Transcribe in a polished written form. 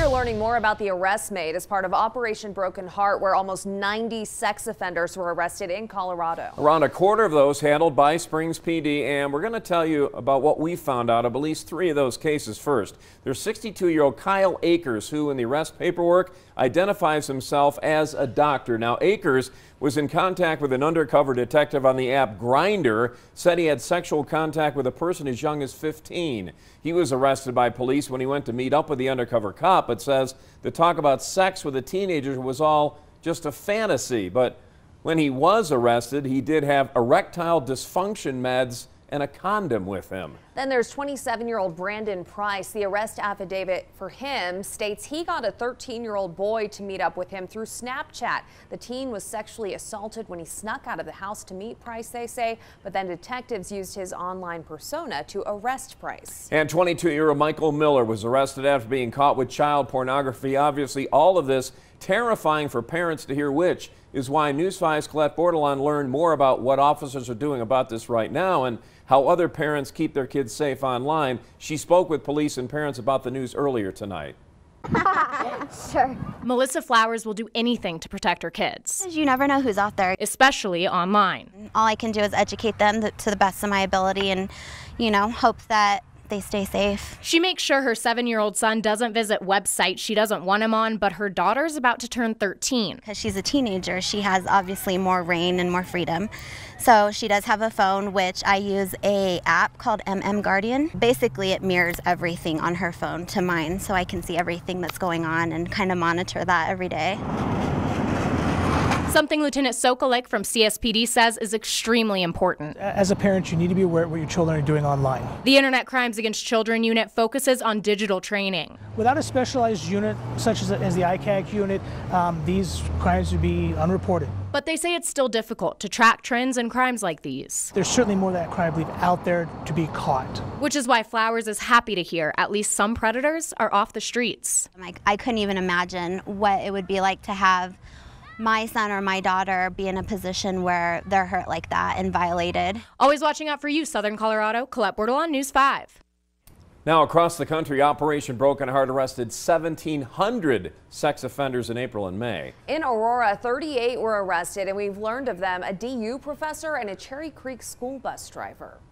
learning more about the arrest made as part of Operation Broken Heart, where almost 90 sex offenders were arrested in Colorado. Around a quarter of those handled by Springs PD, and we're going to tell you about what we found out of at least 3 of those cases first. There's 62-year-old Kyle Akers, who in the arrest paperwork identifies himself as a doctor. Now, Akers was in contact with an undercover detective on the app Grindr, said he had sexual contact with a person as young as 15. He was arrested by police when he went to meet up with the undercover cop, but says the talk about sex with a teenager was all just a fantasy. But when he was arrested, he did have erectile dysfunction meds and a condom with him. Then there's 27-year-old Brandon Price. The arrest affidavit for him states he got a 13-year-old boy to meet up with him through Snapchat. The teen was sexually assaulted when he snuck out of the house to meet Price, they say, but then detectives used his online persona to arrest Price. And 22-year-old Michael Miller was arrested after being caught with child pornography. Obviously, all of this terrifying for parents to hear, which is why News 5's Colette Bordelon learned more about what officers are doing about this right now and how other parents keep their kids safe online. She spoke with police and parents about the news earlier tonight. Sure. Melissa Flowers will do anything to protect her kids. You never know who's out there. Especially online. All I can do is educate them to the best of my ability and, hope that they stay safe. She makes sure her 7-year-old son doesn't visit websites she doesn't want him on, but her daughter's about to turn 13. Because she's a teenager, she has obviously more reign and more freedom. So she does have a phone, which I use a app called MM Guardian. Basically, it mirrors everything on her phone to mine, so I can see everything that's going on and kind of monitor that every day. Something Lieutenant Sokolek from CSPD says is extremely important. As a parent, you need to be aware of what your children are doing online. The Internet Crimes Against Children unit focuses on digital training. Without a specialized unit such as the ICAC unit, these crimes would be unreported. But they say it's still difficult to track trends in crimes like these. There's certainly more of that crime, I believe, out there to be caught. Which is why Flowers is happy to hear at least some predators are off the streets. I couldn't even imagine what it would be like to have my son or my daughter be in a position where they're hurt like that and violated. Always watching out for you, Southern Colorado. Colette Bordelon, News 5. Now, across the country, Operation Broken Heart arrested 1,700 sex offenders in April and May. In Aurora, 38 were arrested, and we've learned of them a DU professor and a Cherry Creek school bus driver.